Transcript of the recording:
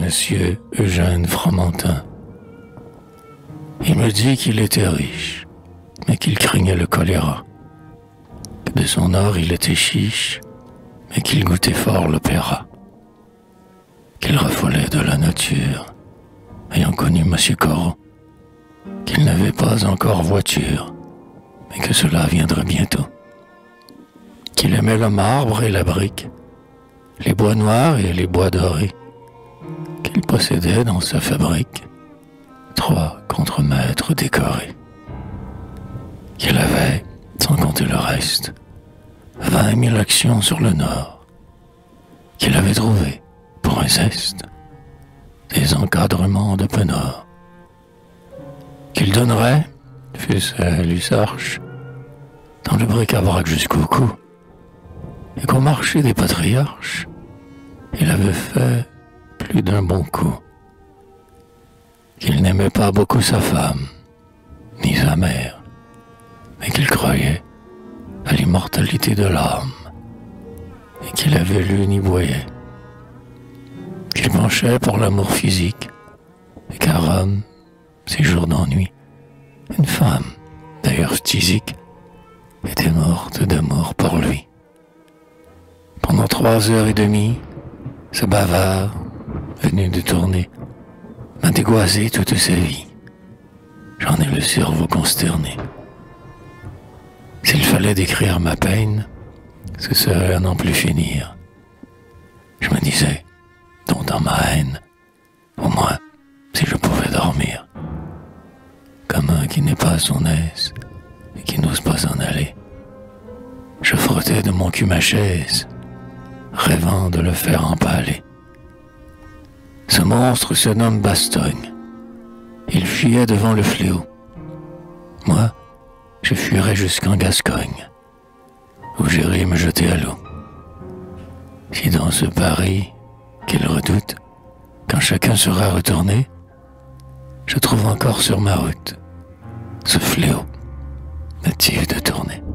monsieur Eugène Fromentin. Il me dit qu'il était riche, mais qu'il craignait le choléra, que de son or il était chiche, mais qu'il goûtait fort l'opéra, qu'il raffolait de la nature, ayant connu monsieur Corot, qu'il n'avait pas encore voiture, mais que cela viendrait bientôt, qu'il aimait le marbre et la brique, les bois noirs et les bois dorés, qu'il possédait dans sa fabrique 3 contremaîtres décorés, qu'il avait, sans compter le reste, 20 000 actions sur le nord, qu'il avait trouvé, pour un zeste, des encadrements de penord, qu'il donnerait, fût-ce à l'usarche, dans le bric-à-brac jusqu'au cou, et qu'au marché des patriarches, il avait fait plus d'un bon coup, qu'il n'aimait pas beaucoup sa femme, ni sa mère, mais qu'il croyait à l'immortalité de l'âme, et qu'il avait lu Niboyet, qu'il penchait pour l'amour physique, et qu'à Rome, ses jours d'ennui, une femme, d'ailleurs phtisique, était morte d'amour pour lui. Pendant 3 heures et demie, ce bavard, venu de tourner, m'a dégoisé toute sa vie. J'en ai le cerveau consterné. S'il fallait décrire ma peine, ce serait à n'en plus finir. Je me disais, dont dans ma haine, au moins, si je pouvais dormir, comme un qui n'est pas à son aise et qui n'ose pas s'en aller, je frottais de mon cul ma chaise, rêvant de le faire empaler. Ce monstre se nomme Bastogne. Il fuyait devant le fléau. Moi, je fuirais jusqu'en Gascogne, où j'irais me jeter à l'eau. Si dans ce Paris qu'il redoute, quand chacun sera retourné, je trouve encore sur ma route ce fléau natif de tourner.